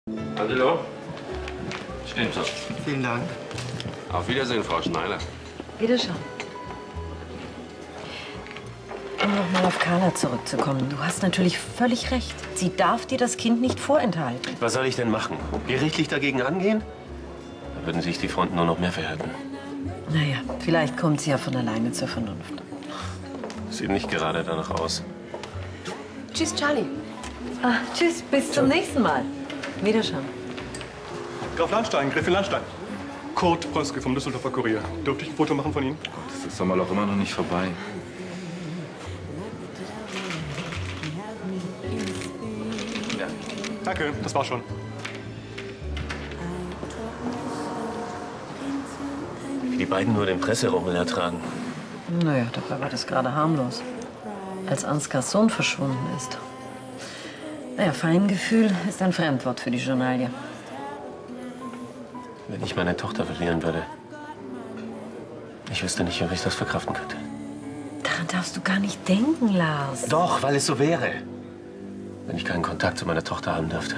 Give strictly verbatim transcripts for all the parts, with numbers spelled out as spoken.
Hallo. Stimmt so. Vielen Dank. Auf Wiedersehen, Frau Schneider. Wiederschauen. Um noch mal auf Carla zurückzukommen. Du hast natürlich völlig recht. Sie darf dir das Kind nicht vorenthalten. Was soll ich denn machen? Gerichtlich dagegen angehen? Da würden sich die Fronten nur noch mehr verhärten. Naja, vielleicht kommt sie ja von alleine zur Vernunft. Sieht nicht gerade danach aus. Tschüss, Charlie. Ah, tschüss, bis zum nächsten Mal. Wiederschauen. Graf Landstein, Gräfin Landstein. Kurt Pröske vom Düsseldorfer Kurier. Dürfte ich ein Foto machen von Ihnen? Das ist doch mal auch immer noch nicht vorbei. Ja. Danke, das war schon. Wie die beiden nur den Presserummel ertragen. Naja, dabei war das gerade harmlos. Als Ansgars Sohn verschwunden ist. Naja, Feingefühl ist ein Fremdwort für die Journalie. Wenn ich meine Tochter verlieren würde, ich wüsste nicht, wie ich das verkraften könnte. Daran darfst du gar nicht denken, Lars. Doch, weil es so wäre. Wenn ich keinen Kontakt zu meiner Tochter haben dürfte.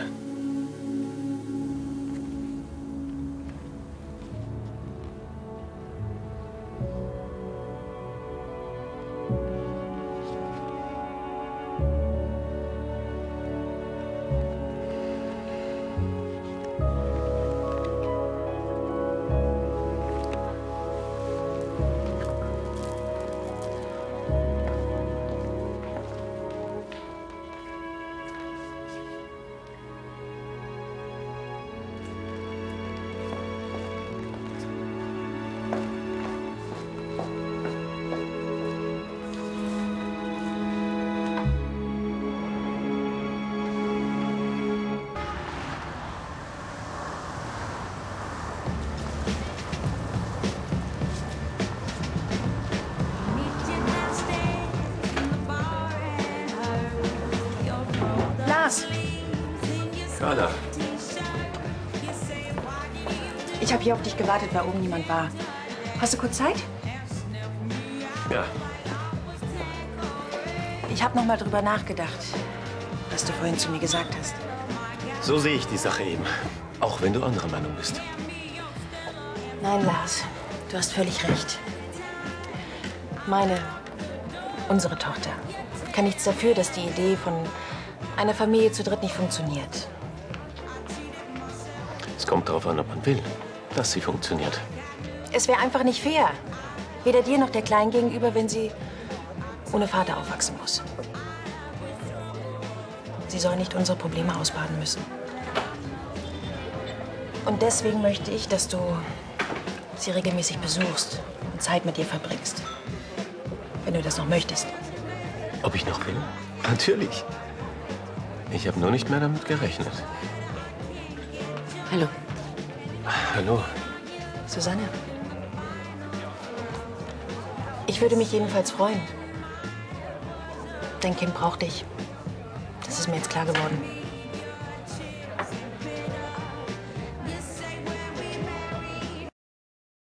Lars, Carla, ich habe hier auf dich gewartet, weil oben niemand war. Hast du kurz Zeit? ja, Ich habe noch mal drüber nachgedacht, was du vorhin zu mir gesagt hast. so sehe ich die Sache eben. Auch wenn du anderer Meinung bist. Nein, Lars, du hast völlig recht. Meine, unsere Tochter kann nichts dafür, dass die Idee von einer Familie zu dritt nicht funktioniert. Es kommt darauf an, ob man will, dass sie funktioniert. Es wäre einfach nicht fair. Weder dir noch der Kleinen gegenüber, wenn sie ohne Vater aufwachsen muss. Sie soll nicht unsere Probleme ausbaden müssen. Und deswegen möchte ich, dass du sie regelmäßig besuchst und Zeit mit ihr verbringst. Wenn du das noch möchtest. Ob ich noch will? Natürlich. Ich habe nur nicht mehr damit gerechnet. Hallo, Hallo. Susanne. Ich würde mich jedenfalls freuen. Dein Kind braucht dich. Das ist mir jetzt klar geworden.